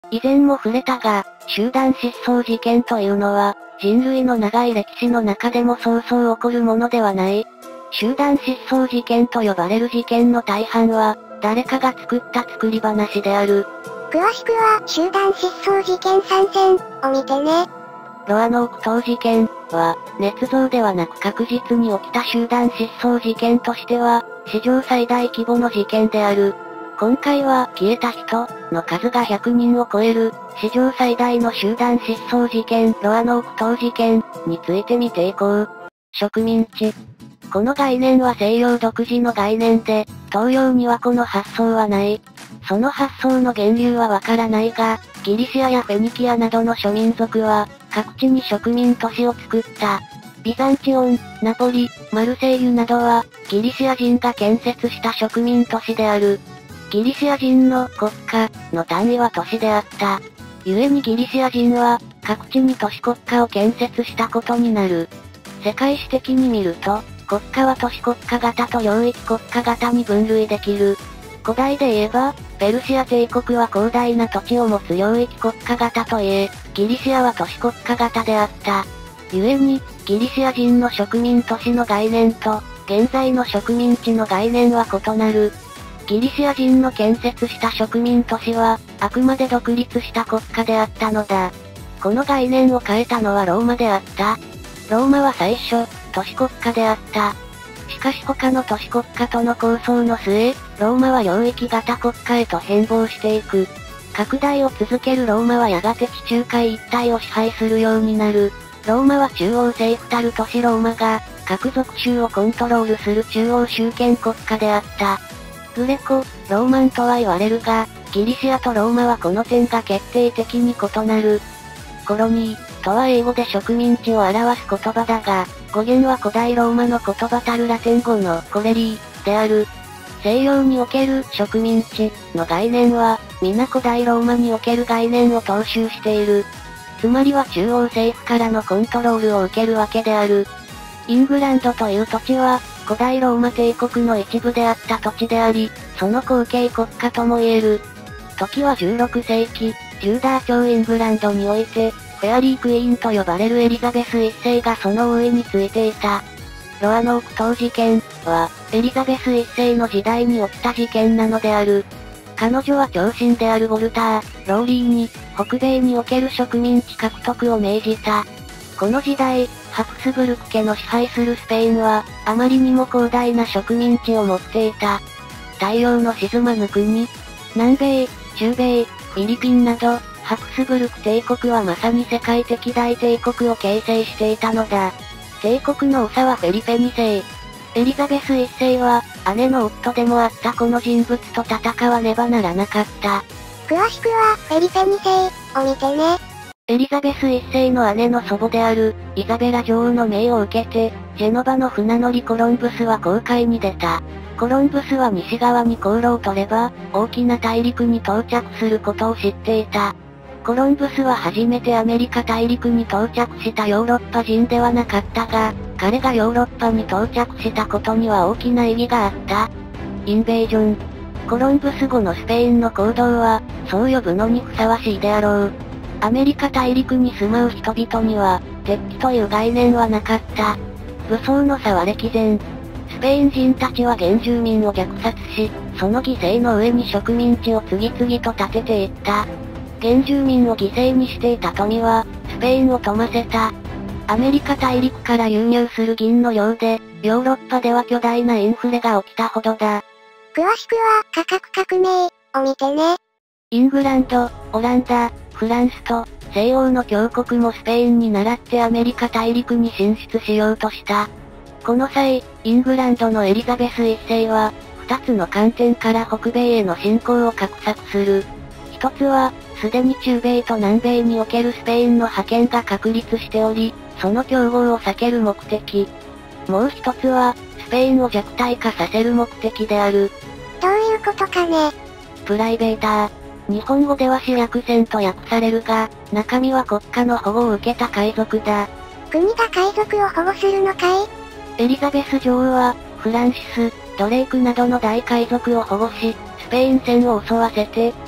以前も触れたが、集団失踪事件というのは、人類の長い歴史の中でもそうそう起こるものではない。集団失踪事件と呼ばれる事件の大半は、誰かが作った作り話である。 詳しくは、集団失踪事件参戦を見てね。 ロアノーク島事件は、捏造ではなく確実に起きた集団失踪事件としては、史上最大規模の事件である。今回は、消えた人の数が100人を超える、史上最大の集団失踪事件、ロアノーク島事件について見ていこう。植民地。この概念は西洋独自の概念で、東洋にはこの発想はない。その発想の源流はわからないが、ギリシアやフェニキアなどの諸民族は、各地に植民都市を作った。ビザンチオン、ナポリ、マルセイユなどは、ギリシア人が建設した植民都市である。ギリシア人の国家の単位は都市であった。故にギリシア人は、各地に都市国家を建設したことになる。世界史的に見ると、国家は都市国家型と領域国家型に分類できる。古代で言えば、ペルシア帝国は広大な土地を持つ領域国家型といえ、ギリシアは都市国家型であった。故に、ギリシア人の植民都市の概念と、現在の植民地の概念は異なる。ギリシア人の建設した植民都市は、あくまで独立した国家であったのだ。この概念を変えたのはローマであった。ローマは最初、都市国家であった。しかし他の都市国家との構想の末、ローマは領域型国家へと変貌していく。拡大を続けるローマはやがて地中海一帯を支配するようになる。ローマは中央政府たる都市ローマが、各属州をコントロールする中央集権国家であった。グレコ、ローマンとは言われるが、ギリシアとローマはこの点が決定的に異なる。コロニーとは英語で植民地を表す言葉だが、語源は古代ローマの言葉たるラテン語のコレリーである。西洋における植民地の概念は、皆古代ローマにおける概念を踏襲している。つまりは中央政府からのコントロールを受けるわけである。イングランドという土地は、古代ローマ帝国の一部であった土地であり、その後継国家とも言える。時は16世紀、ジューダー朝イングランドにおいて、フェアリークイーンと呼ばれるエリザベス一世がその王位についていた。ロアノーク島事件は、エリザベス一世の時代に起きた事件なのである。彼女は長身であるウォルター、ローリーに、北米における植民地獲得を命じた。この時代、ハプスブルク家の支配するスペインは、あまりにも広大な植民地を持っていた。太陽の沈まぬ国、南米、中米、フィリピンなど、ハプスブルク帝国はまさに世界的大帝国を形成していたのだ。帝国の長はフェリペ2世。エリザベス一世は、姉の夫でもあったこの人物と戦わねばならなかった。 詳しくは、フェリペ2世を見てね。 エリザベス一世の姉の祖母である、イザベラ女王の命を受けて、ジェノバの船乗りコロンブスは航海に出た。コロンブスは西側に航路を取れば、大きな大陸に到着することを知っていた。コロンブスは初めてアメリカ大陸に到着したヨーロッパ人ではなかったが、彼がヨーロッパに到着したことには大きな意義があった。インベージョン。コロンブス後のスペインの行動は、そう呼ぶのにふさわしいであろう。アメリカ大陸に住まう人々には、敵機という概念はなかった。武装の差は歴然。スペイン人たちは原住民を虐殺し、その犠牲の上に植民地を次々と建てていった。原住民を犠牲にしていた富は、スペインを富ませた。アメリカ大陸から輸入する銀の量で、ヨーロッパでは巨大なインフレが起きたほどだ。 詳しくは、価格革命を見てね。 イングランド、オランダ、フランスと、西洋の強国もスペインに倣ってアメリカ大陸に進出しようとした。この際、イングランドのエリザベス一世は、二つの観点から北米への侵攻を画策する。一つは、すでに中米と南米におけるスペインの覇権が確立しており、その競合を避ける目的。もう一つは、スペインを弱体化させる目的である。 どういうことかね。 プライベーター。日本語では私約船と訳されるが、中身は国家の保護を受けた海賊だ。 国が海賊を保護するのかい？ エリザベス女王は、フランシス、ドレイクなどの大海賊を保護し、スペイン船を襲わせて、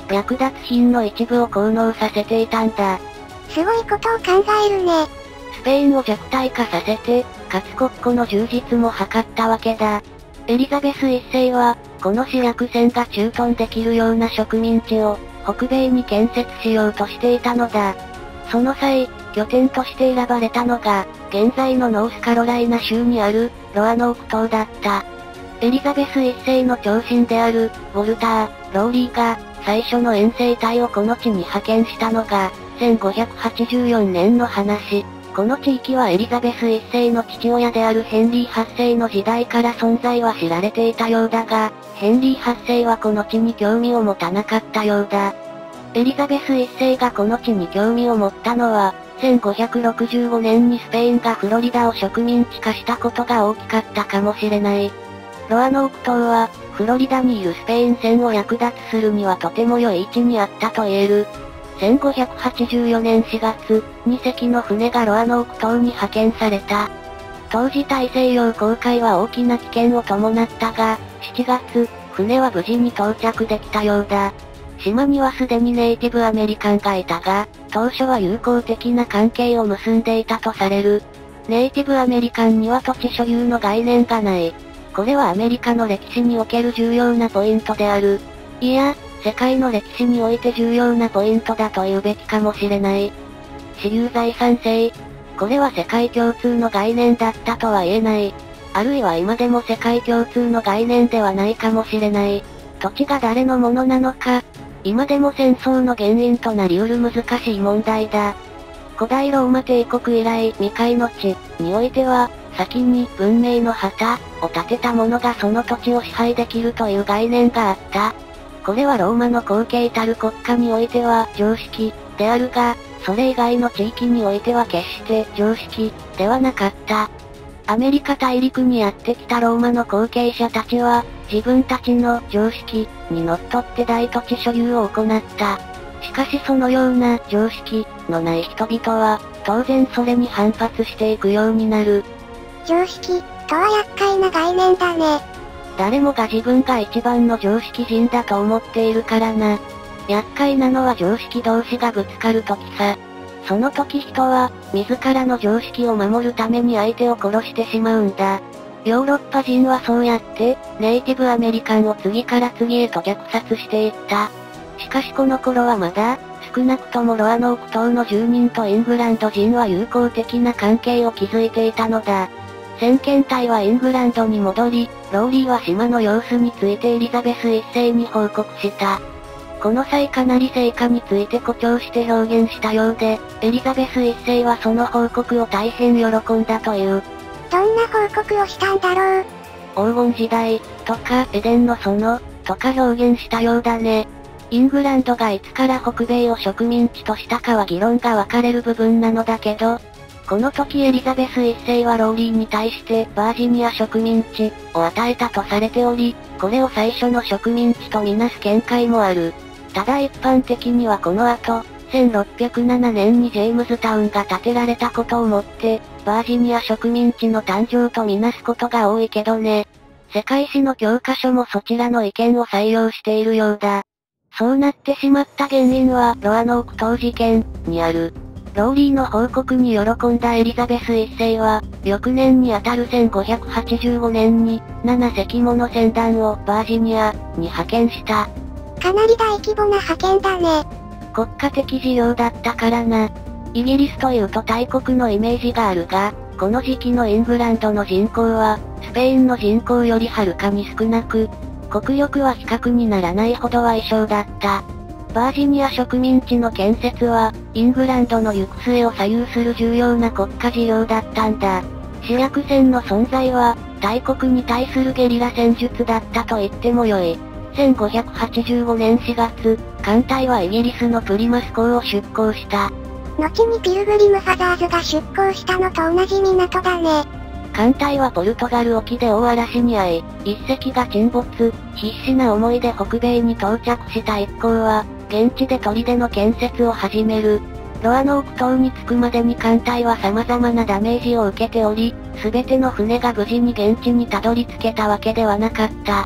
略奪品の一部を効能させていたんだ。 すごいことを考えるね。 スペインを弱体化させて、かつ国庫の充実も図ったわけだ。エリザベス一世は、この市役船が駐屯できるような植民地を、北米に建設しようとしていたのだ。その際、拠点として選ばれたのが、現在のノースカロライナ州にある、ロアノーク島だった。エリザベス一世の長身である、ウォルター・ローリーが、最初の遠征隊をこの地に派遣したのが、1584年の話。この地域はエリザベス一世の父親であるヘンリー8世の時代から存在は知られていたようだが、ヘンリー8世はこの地に興味を持たなかったようだ。エリザベス一世がこの地に興味を持ったのは、1565年にスペインがフロリダを植民地化したことが大きかったかもしれない。ロアノーク島は、フロリダにいるスペイン船を略奪するにはとても良い位置にあったと言える。1584年4月、2隻の船がロアノーク島に派遣された。当時大西洋航海は大きな危険を伴ったが、7月、船は無事に到着できたようだ。島にはすでにネイティブアメリカンがいたが、当初は友好的な関係を結んでいたとされる。ネイティブアメリカンには土地所有の概念がない。これはアメリカの歴史における重要なポイントである。いや、世界の歴史において重要なポイントだと言うべきかもしれない。私有財産制。これは世界共通の概念だったとは言えない。あるいは今でも世界共通の概念ではないかもしれない。土地が誰のものなのか。今でも戦争の原因となり得る難しい問題だ。古代ローマ帝国以来未開の地においては、先に文明の旗を立てた者がその土地を支配できるという概念があった。これはローマの後継たる国家においては常識であるが、それ以外の地域においては決して常識ではなかった。アメリカ大陸にやってきたローマの後継者たちは、自分たちの常識にのっとって大土地所有を行った。しかしそのような常識のない人々は、当然それに反発していくようになる。 常識とは厄介な概念だね。 誰もが自分が一番の常識人だと思っているからな。厄介なのは常識同士がぶつかるときさ。その時人は、自らの常識を守るために相手を殺してしまうんだ。ヨーロッパ人はそうやって、ネイティブアメリカンを次から次へと虐殺していった。しかしこの頃はまだ、少なくともロアノーク島の住人とイングランド人は友好的な関係を築いていたのだ。先遣隊はイングランドに戻り、ローリーは島の様子についてエリザベス一世に報告した。この際かなり成果について誇張して表現したようで、エリザベス一世はその報告を大変喜んだという。 どんな報告をしたんだろう。 黄金時代、とか、エデンの園、とか表現したようだね。イングランドがいつから北米を植民地としたかは議論が分かれる部分なのだけど、この時エリザベス一世はローリーに対してバージニア植民地を与えたとされており、これを最初の植民地とみなす見解もある。ただ一般的にはこの後、1607年にジェームズタウンが建てられたことをもって、バージニア植民地の誕生とみなすことが多いけどね。世界史の教科書もそちらの意見を採用しているようだ。そうなってしまった原因はロアノーク島事件にある。ローリーの報告に喜んだエリザベス一世は、翌年にあたる1585年に、7隻もの船団をバージニアに派遣した。 かなり大規模な派遣だね。 国家的事業だったからな。イギリスというと大国のイメージがあるが、この時期のイングランドの人口は、スペインの人口よりはるかに少なく、国力は比較にならないほど矮小だった。バージニア植民地の建設は、イングランドの行く末を左右する重要な国家事業だったんだ。主役船の存在は、大国に対するゲリラ戦術だったと言ってもよい。1585年4月、艦隊はイギリスのプリマス港を出港した。 後にピルグリムファザーズが出港したのと同じ港だね。 艦隊はポルトガル沖で大嵐に遭い、一隻が沈没、必死な思いで北米に到着した一行は、現地で砦の建設を始める。ロアノーク島に着くまでに艦隊は様々なダメージを受けており、すべての船が無事に現地にたどり着けたわけではなかった。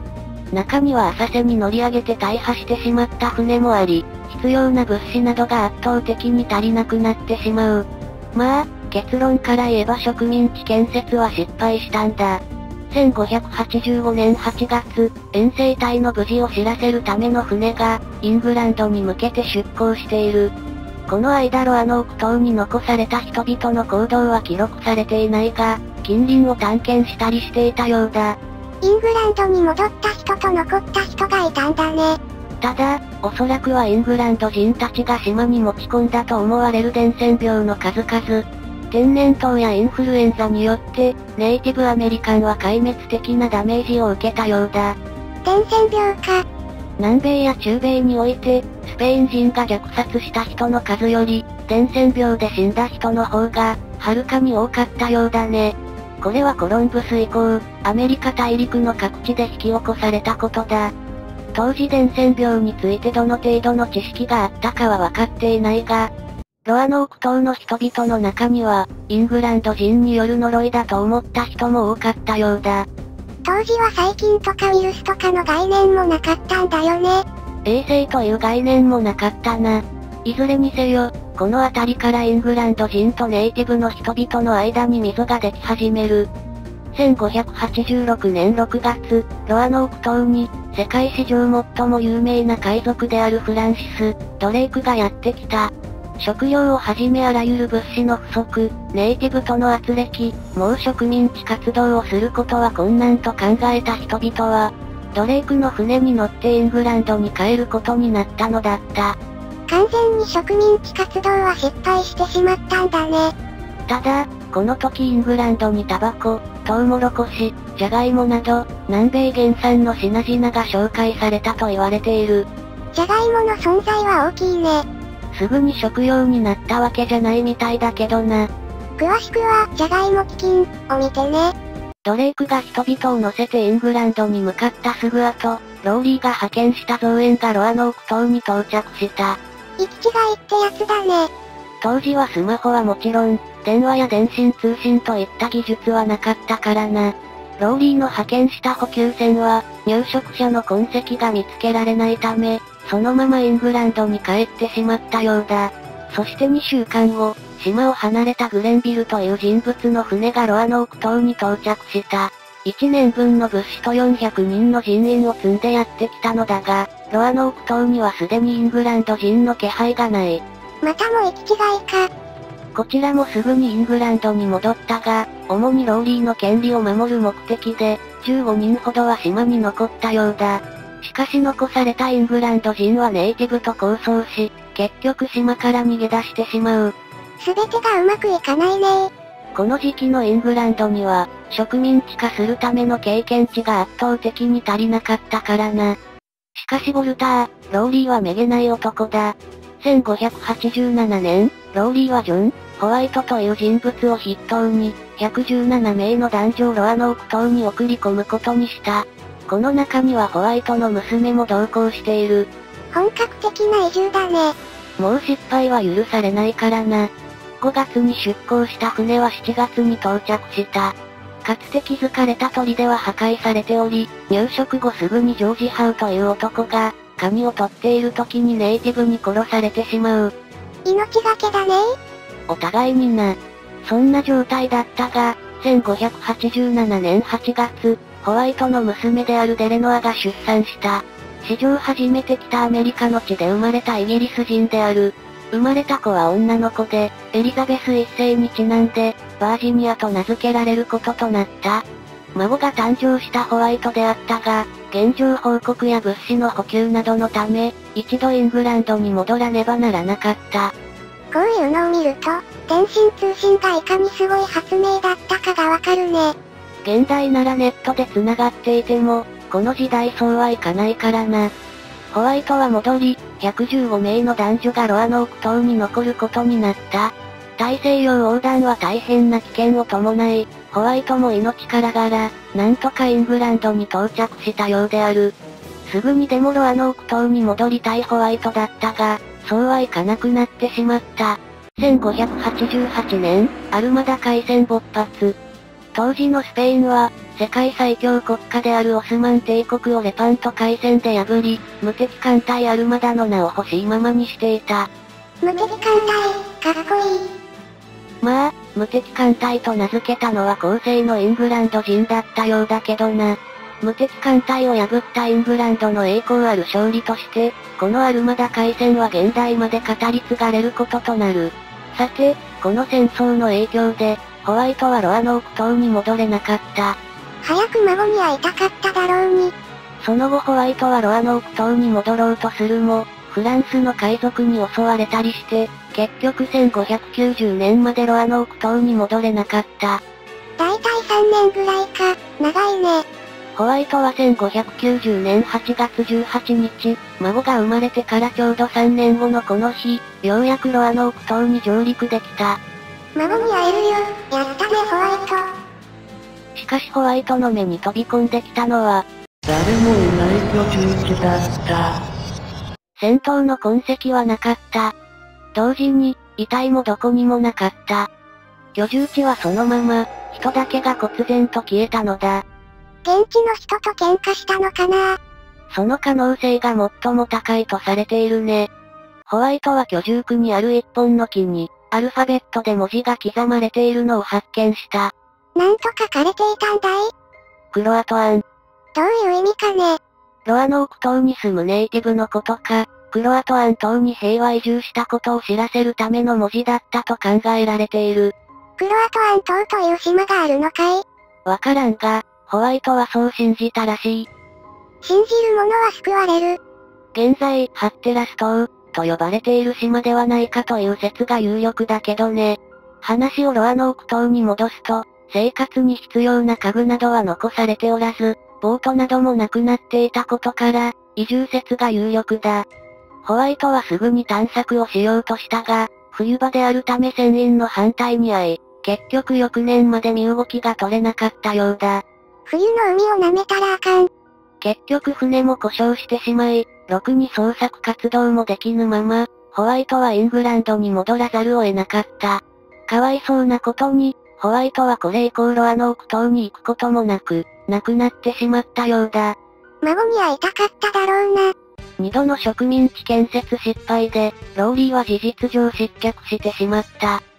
中には浅瀬に乗り上げて大破してしまった船もあり、必要な物資などが圧倒的に足りなくなってしまう。まあ、結論から言えば植民地建設は失敗したんだ。1585年8月、遠征隊の無事を知らせるための船が、イングランドに向けて出港している。この間ロアノーク島に残された人々の行動は記録されていないが、近隣を探検したりしていたようだ。 イングランドに戻った人と残った人がいたんだね。 ただ、おそらくはイングランド人たちが島に持ち込んだと思われる伝染病の数々。天然痘やインフルエンザによって、ネイティブアメリカンは壊滅的なダメージを受けたようだ。 伝染病か。 南米や中米において、スペイン人が虐殺した人の数より、伝染病で死んだ人の方が、はるかに多かったようだね。これはコロンブス以降、アメリカ大陸の各地で引き起こされたことだ。当時伝染病についてどの程度の知識があったかは分かっていないが、ロアノーク島の人々の中には、イングランド人による呪いだと思った人も多かったようだ。 当時は細菌とかウイルスとかの概念もなかったんだよね。 衛生という概念もなかったな。いずれにせよ、この辺りからイングランド人とネイティブの人々の間に溝ができ始める。1586年6月、ロアノーク島に、世界史上最も有名な海賊であるフランシス・ドレイクがやってきた。食料をはじめあらゆる物資の不足、ネイティブとの圧力、もう植民地活動をすることは困難と考えた人々は、ドレイクの船に乗ってイングランドに帰ることになったのだった。 完全に植民地活動は失敗してしまったんだね。 ただ、この時イングランドにタバコ、トウモロコシ、ジャガイモなど、南米原産の品々が紹介されたと言われている。 ジャガイモの存在は大きいね。 すぐに食用になったわけじゃないみたいだけどな。 詳しくは、ジャガイモ基金を見てね。 ドレイクが人々を乗せてイングランドに向かったすぐ後、ローリーが派遣した造園がロアノーク島に到着した。 行き違いってやつだね。 当時はスマホはもちろん、電話や電信通信といった技術はなかったからな。ローリーの派遣した補給船は、入植者の痕跡が見つけられないため、そのままイングランドに帰ってしまったようだ。そして2週間後、島を離れたグレンビルという人物の船がロアノーク島に到着した。1年分の物資と400人の人員を積んでやってきたのだが、ロアノーク島にはすでにイングランド人の気配がない。 またも行き違いか。 こちらもすぐにイングランドに戻ったが、主にローリーの権利を守る目的で、15人ほどは島に残ったようだ。しかし残されたイングランド人はネイティブと抗争し、結局島から逃げ出してしまう。 すべてがうまくいかないね。 この時期のイングランドには、植民地化するための経験値が圧倒的に足りなかったからな。しかしボルター、ローリーはめげない男だ。1587年、ローリーはジョン・ホワイトという人物を筆頭に、117名の男女をロアノーク島に送り込むことにした。この中にはホワイトの娘も同行している。 本格的な移住だね。 もう失敗は許されないからな。5月に出港した船は7月に到着した。かつて築かれた砦は破壊されており、入植後すぐにジョージ・ハウという男が、髪を取っている時にネイティブに殺されてしまう。 命がけだね。 お互いにな。そんな状態だったが、1587年8月、ホワイトの娘であるデレノアが出産した。史上初めて北アメリカの地で生まれたイギリス人である。生まれた子は女の子で、エリザベス一世にちなんで、バージニアと名付けられることとなった。孫が誕生したホワイトであったが、現状報告や物資の補給などのため、一度イングランドに戻らねばならなかった。 こういうのを見ると、電信通信がいかにすごい発明だったかがわかるね。 現代ならネットで繋がっていても、この時代そうはいかないからな。ホワイトは戻り、115名の男女がロアノーク島に残ることになった。大西洋横断は大変な危険を伴い、ホワイトも命からがら、なんとかイングランドに到着したようである。すぐにでもロアノーク島に戻りたいホワイトだったが、そうはいかなくなってしまった。1588年、アルマダ海戦勃発。当時のスペインは、 世界最強国家であるオスマン帝国をレパント海戦で破り、無敵艦隊アルマダの名を欲しいままにしていた。 無敵艦隊、かっこいい。 まあ、無敵艦隊と名付けたのは後世のイングランド人だったようだけどな。無敵艦隊を破ったイングランドの栄光ある勝利として、このアルマダ海戦は現代まで語り継がれることとなる。さて、この戦争の影響で、ホワイトはロアノーク島に戻れなかった。 早く孫に会いたかっただろうに。 その後ホワイトはロアノーク島に戻ろうとするも、フランスの海賊に襲われたりして、結局1590年までロアノーク島に戻れなかった。 だいたい3年ぐらいか、長いね。 ホワイトは1590年8月18日、孫が生まれてからちょうど3年後のこの日、ようやくロアノーク島に上陸できた。 孫に会えるよ、やったねホワイト。 しかしホワイトの目に飛び込んできたのは、 誰もいない居住地だった。 戦闘の痕跡はなかった。同時に、遺体もどこにもなかった。居住地はそのまま、人だけが忽然と消えたのだ。 現地の人と喧嘩したのかな？ その可能性が最も高いとされているね。ホワイトは居住区にある一本の木に、アルファベットで文字が刻まれているのを発見した。 なんと書かれていたんだい？ クロアトアン。 どういう意味かね？ ロアノーク島に住むネイティブのことか、クロアトアン島に平和移住したことを知らせるための文字だったと考えられている。 クロアトアン島という島があるのかい？ わからんが、ホワイトはそう信じたらしい。 信じる者は救われる。 現在、ハッテラス島、と呼ばれている島ではないかという説が有力だけどね。話をロアノーク島に戻すと、生活に必要な家具などは残されておらず、ボートなどもなくなっていたことから、移住説が有力だ。ホワイトはすぐに探索をしようとしたが、冬場であるため船員の反対に遭い、結局翌年まで身動きが取れなかったようだ。 冬の海を舐めたらあかん。 結局船も故障してしまい、ろくに捜索活動もできぬまま、ホワイトはイングランドに戻らざるを得なかった。かわいそうなことに、ホワイトはこれ以降ロアノーク島に行くこともなく、亡くなってしまったようだ。 孫に会いたかっただろうな。 2度の植民地建設失敗で、ローリーは事実上失脚してしまった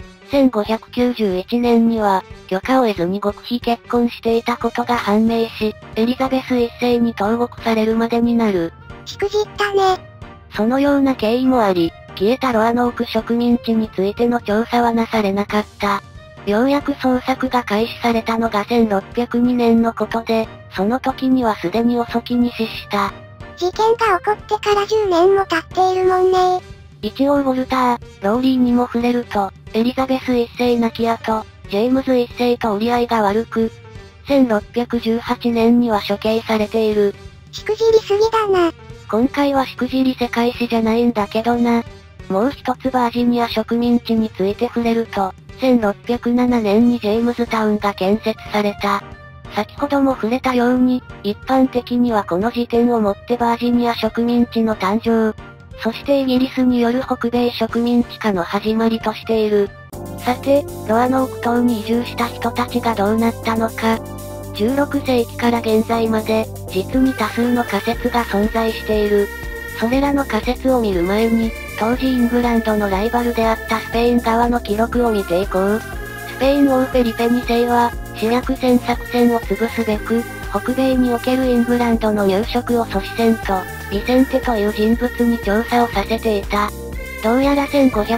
。1591年には、許可を得ずに極秘結婚していたことが判明し、エリザベス一世に投獄されるまでになる。 しくじったね。 そのような経緯もあり、消えたロアノーク植民地についての調査はなされなかった。ようやく捜索が開始されたのが1602年のことで、その時にはすでに遅きに死した。 事件が起こってから10年も経っているもんね。 一応ウォルター、ローリーにも触れると、エリザベス一世亡き後、ジェームズ一世と折り合いが悪く、1618年には処刑されている。 しくじりすぎだな。 今回はしくじり世界史じゃないんだけどな。もう一つバージニア植民地について触れると、1607年にジェームズタウンが建設された。先ほども触れたように、一般的にはこの時点をもってバージニア植民地の誕生、そしてイギリスによる北米植民地化の始まりとしている。さて、ロアノーク島に移住した人たちがどうなったのか。16世紀から現在まで、実に多数の仮説が存在している。それらの仮説を見る前に、当時イングランドのライバルであったスペイン側の記録を見ていこう。スペイン王フェリペ2世は、シラク戦作戦を潰すべく、北米におけるイングランドの入植を阻止せんと、ビセンテという人物に調査をさせていた。どうやら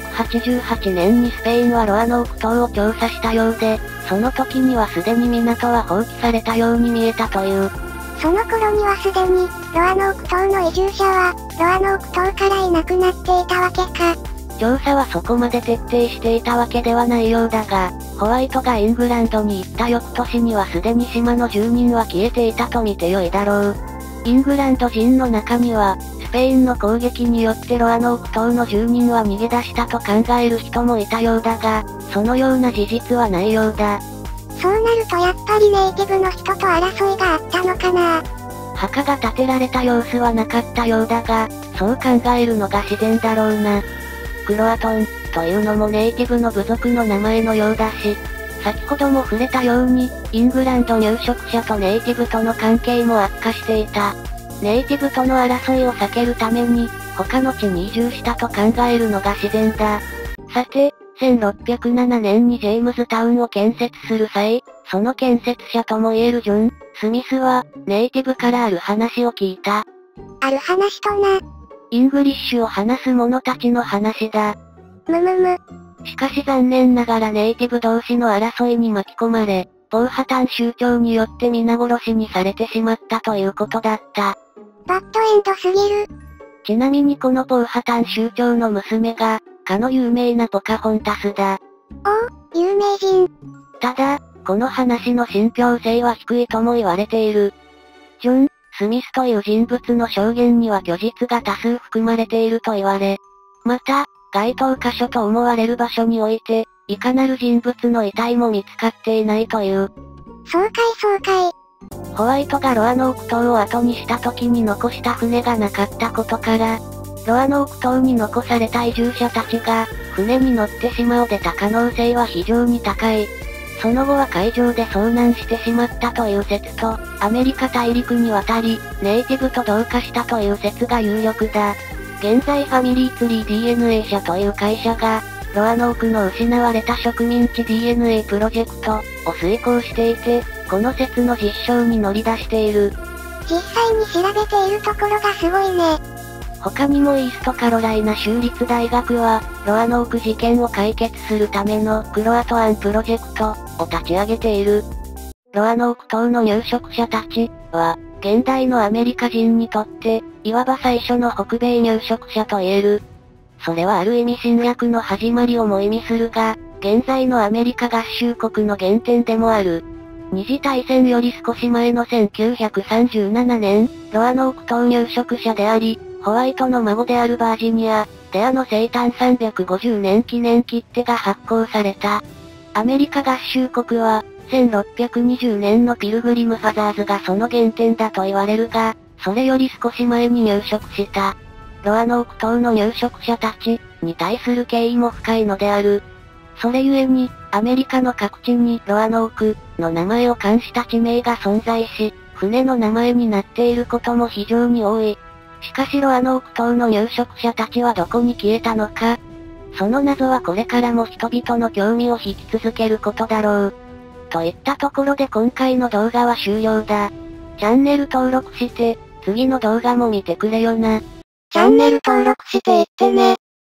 1588年にスペインはロアノーク島を調査したようで、その時にはすでに港は放棄されたように見えたという。 その頃にはすでに、ロアノーク島の移住者は、ロアノーク島からいなくなっていたわけか。 調査はそこまで徹底していたわけではないようだが、ホワイトがイングランドに行った翌年にはすでに島の住人は消えていたと見てよいだろう。イングランド人の中には、スペインの攻撃によってロアノーク島の住人は逃げ出したと考える人もいたようだが、そのような事実はないようだ。 そうなるとやっぱりネイティブの人と争いがあったのかな。 墓が建てられた様子はなかったようだが、そう考えるのが自然だろうな。クロアトン、というのもネイティブの部族の名前のようだし、 先ほども触れたように、イングランド入植者とネイティブとの関係も悪化していた。ネイティブとの争いを避けるために、他の地に移住したと考えるのが自然だ。さて、1607年にジェームズタウンを建設する際、その建設者ともいえるジョン・スミスは、ネイティブからある話を聞いた。 ある話とな。 イングリッシュを話す者たちの話だ。 む。 しかし残念ながらネイティブ同士の争いに巻き込まれ、ポーハタン州長によって皆殺しにされてしまったということだった。 バッドエンドすぎる。 ちなみにこのポーハタン州長の娘が、かの有名なポカホンタスだ。 おお、有名人。 ただ、この話の信憑性は低いとも言われている。ジョン・スミスという人物の証言には虚実が多数含まれていると言われ、また、該当箇所と思われる場所において、いかなる人物の遺体も見つかっていないという。 そうかい。 ホワイトがロアノーク島を後にした時に残した船がなかったことから、ロアノーク島に残された移住者たちが、船に乗って島を出た可能性は非常に高い。その後は海上で遭難してしまったという説と、アメリカ大陸に渡り、ネイティブと同化したという説が有力だ。現在ファミリーツリー DNA 社という会社が、ロアノークの失われた植民地 DNA プロジェクトを遂行していて、この説の実証に乗り出している。 実際に調べているところがすごいね。 他にもイーストカロライナ州立大学は、ロアノーク事件を解決するためのクロアトアンプロジェクトを立ち上げている。ロアノーク島の入植者たちは、現代のアメリカ人にとって、いわば最初の北米入植者と言える。それはある意味侵略の始まりをも意味するが、現在のアメリカ合衆国の原点でもある。二次大戦より少し前の1937年、ロアノーク島入植者であり、ホワイトの孫であるバージニア、デアの生誕350年記念切手が発行された。アメリカ合衆国は、1620年のピルグリムファザーズがその原点だと言われるが、それより少し前に入植した。ロアノーク島の入植者たちに対する敬意も深いのである。それゆえに、アメリカの各地にロアノークの名前を冠した地名が存在し、船の名前になっていることも非常に多い。しかしロアノーク島の入植者たちはどこに消えたのか。その謎はこれからも人々の興味を引き続けることだろう。といったところで今回の動画は終了だ。チャンネル登録して、次の動画も見てくれよな。 チャンネル登録していってね。